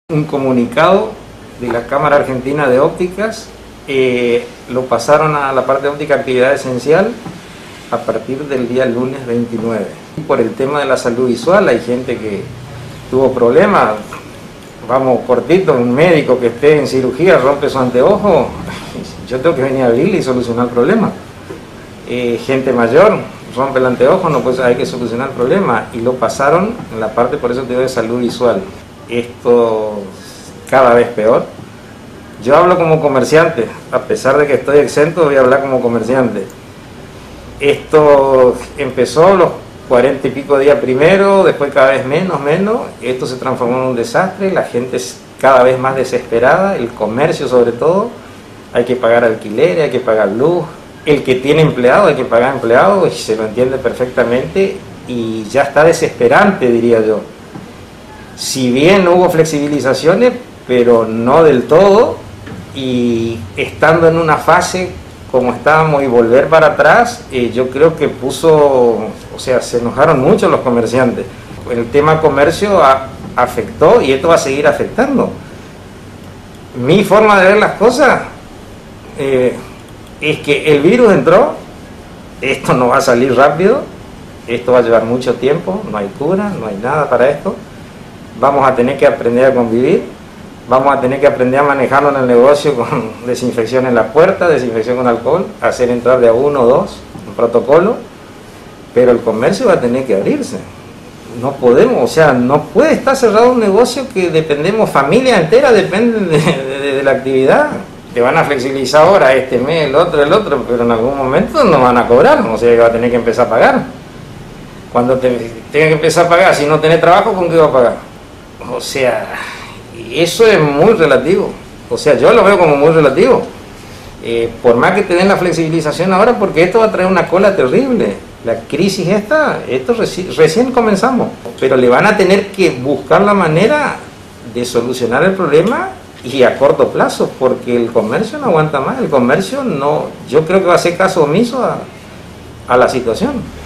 Un comunicado de la Cámara Argentina de Ópticas, lo pasaron a la parte de óptica actividad esencial a partir del día lunes 29. Por el tema de la salud visual hay gente que tuvo problemas, vamos cortito, un médico que esté en cirugía rompe su anteojo, yo tengo que venir a abrirle y solucionar el problema. Gente mayor rompe el anteojo, no, pues hay que solucionar el problema, y lo pasaron en la parte, por eso te digo, de salud visual. Esto cada vez peor. Yo hablo como comerciante, a pesar de que estoy exento, voy a hablar como comerciante. Esto empezó los 40 y pico días primero, después cada vez menos, esto se transformó en un desastre, la gente es cada vez más desesperada, el comercio sobre todo, hay que pagar alquiler, hay que pagar luz, el que tiene empleado hay que pagar empleado, y se lo entiende perfectamente, y ya está desesperante, diría yo. Si bien hubo flexibilizaciones, pero no del todo, y estando en una fase como estábamos y volver para atrás, yo creo que se enojaron mucho los comerciantes. El tema comercio afectó y esto va a seguir afectando. Mi forma de ver las cosas es que el virus entró, esto no va a salir rápido, esto va a llevar mucho tiempo, no hay cura, no hay nada para esto. Vamos a tener que aprender a convivir, vamos a tener que aprender a manejarlo en el negocio con desinfección en la puerta, desinfección con alcohol, hacer entrar de a uno o dos, un protocolo, pero el comercio va a tener que abrirse. No podemos, no puede estar cerrado un negocio que dependemos, familia entera depende de la actividad. Te van a flexibilizar ahora este mes, el otro, pero en algún momento no van a cobrar, o sea que va a tener que empezar a pagar. Cuando tenga que empezar a pagar, si no tenés trabajo, ¿con qué va a pagar? O sea, eso es muy relativo. O sea, yo lo veo como muy relativo. Por más que te den la flexibilización ahora, porque esto va a traer una cola terrible. La crisis esto recién comenzamos. Pero le van a tener que buscar la manera de solucionar el problema y a corto plazo, porque el comercio no aguanta más. El comercio no, yo creo que va a hacer caso omiso a la situación.